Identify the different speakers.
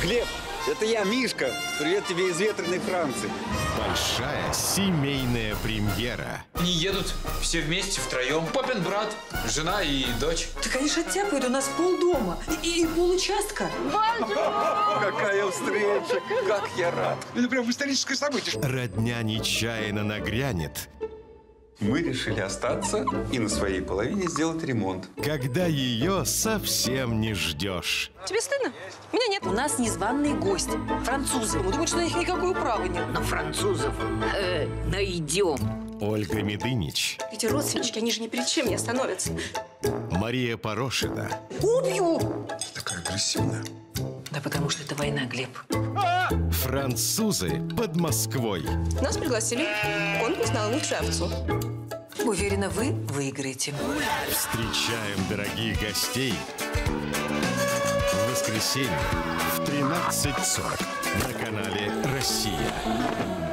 Speaker 1: Глеб, это я, Мишка. Привет тебе из ветреной Франции.
Speaker 2: Большая семейная премьера.
Speaker 3: Они едут все вместе, втроем. Папин брат, жена и дочь.
Speaker 4: Так они же оттяпают у нас полдома и получастка.
Speaker 1: Какая встреча, как я рад.
Speaker 5: Это прям историческое событие.
Speaker 2: Родня нечаянно нагрянет,
Speaker 1: Мы решили остаться и на своей половине сделать ремонт.
Speaker 2: когда ее совсем не ждешь.
Speaker 4: Тебе стыдно? Меня нет. У нас незваный гость. Французы. Думают, что на них никакой управы нет.
Speaker 6: На французов найдем.
Speaker 2: Ольга Медынич,
Speaker 4: Эти родственнички, они же ни перед чем не остановятся.
Speaker 2: Мария Порошина,
Speaker 4: Убью!
Speaker 5: Такая агрессивная.
Speaker 6: Да потому что это война, Глеб.
Speaker 2: французы под Москвой.
Speaker 4: Нас пригласили в конкурс на лучшую овцу. Уверена, вы выиграете.
Speaker 2: Встречаем дорогих гостей в воскресенье в 13:40 на канале «Россия».